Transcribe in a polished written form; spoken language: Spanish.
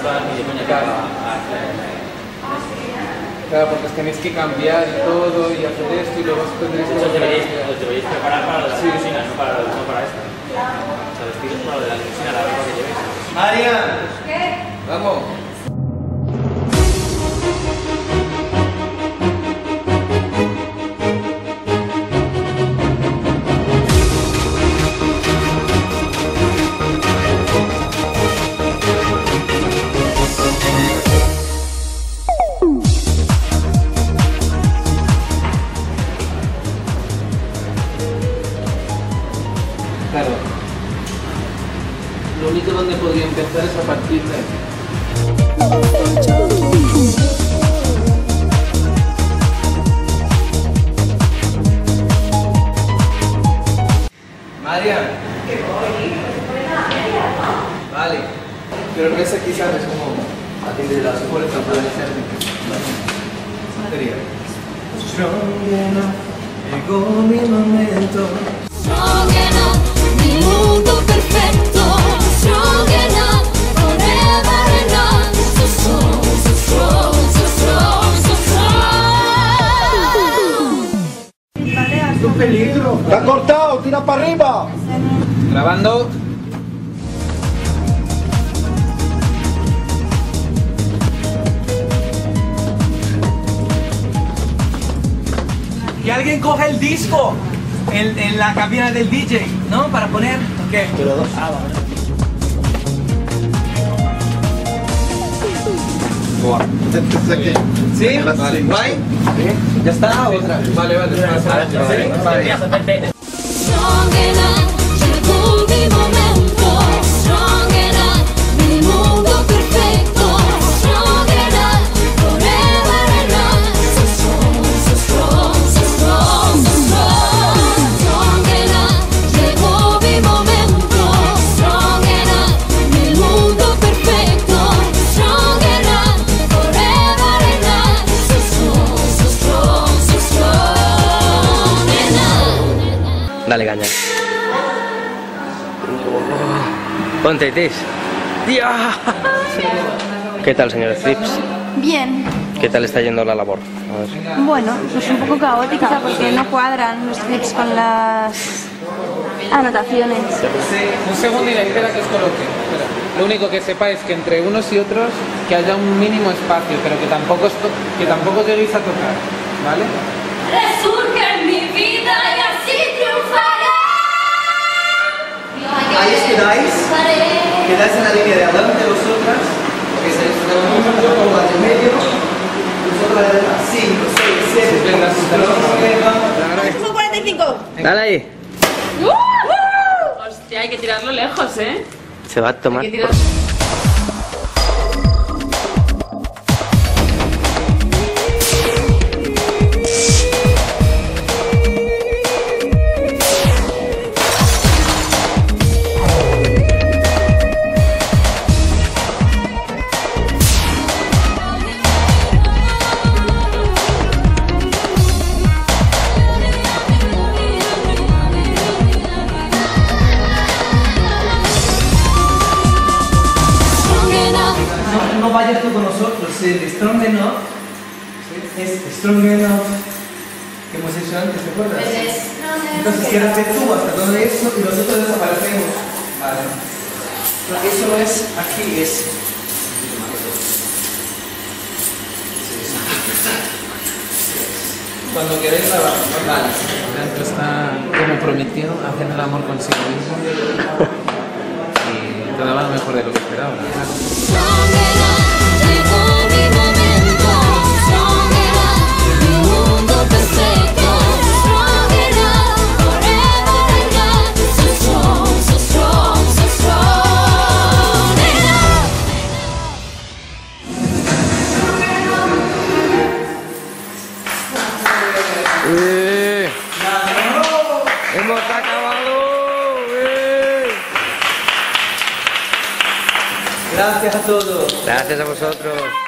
ni de coña que va a hacer. Claro, porque os tenéis que cambiar y todo y hacer esto y luego os tendréis que... Os deberíais preparar para lo de la Sí. limusina, no para esta. O sea, vestiros para lo de la limusina, la ropa que llevéis. Marian. ¿Qué? Vamos. Claro. Lo único donde podría empezar es a partir de aquí. Marian. Vale. Pero ves aquí, ¿sabes? Como a ti de las fuerzas puede ser. Sería. Llegó mi momento. Strong enough, mi mundo perfetto. Strong enough, forever enough. So strong, so strong, so strong, so strong. ¡Es un peligro! ¡Está cortado! ¡Tira para arriba! Grabando. Que alguien coja el disco en la cabina del DJ, ¿no? Para poner... ¿Qué? Pero dos. ¿Sí? Vale. ¿Guay? ¿Ya está? ¿Otra? Vale, vale. Strong enough, llegó mi momento. Strong enough, mi mundo perfecto. Strong enough, forever enough. So strong, so strong, so strong, so strong. Strong enough, llegó mi momento. Strong enough, mi mundo perfecto. Strong enough, forever enough. So strong, so strong, so strong enough. Dale caña. Ponte, Tis. ¿Qué tal, señor Strips? Bien. ¿Qué tal está yendo la labor? A ver. Bueno, pues un poco caótica porque no cuadran los clips con las anotaciones. Un segundo y la espera que os coloque. Espera. Lo único que sepáis es que entre unos y otros que haya un mínimo espacio, pero que tampoco lleguéis a tocar, ¿vale? Resurge en mi vida y así triunfaré. Ahí os quedáis. Quedáis en la línea de adelante vosotras. Que se ponga de medio. Vosotras de atrás. 5, 6, 7. Son 45. Dale ahí. Hostia, hay que tirarlo lejos, ¿eh? Se va a tomar. Hay que tirar... No vayas tú con nosotros, el Strong Enough es Strong Enough que hemos hecho antes, ¿te acuerdas? Entonces quédate tú hasta todo eso y nosotros desaparecemos. Vale. Eso no es aquí, es... Cuando queréis grabar, vale. Dentro está como prometido, haciendo el amor consigo mismo. Y todo va mejor de lo que esperaba. Strong enough, llegó mi momento. Strong enough, mi mundo perfecto. Strong enough, forever enough. So strong, so strong, so strong enough. ¡Hemos acabado! Gracias a todos. Gracias a vosotros.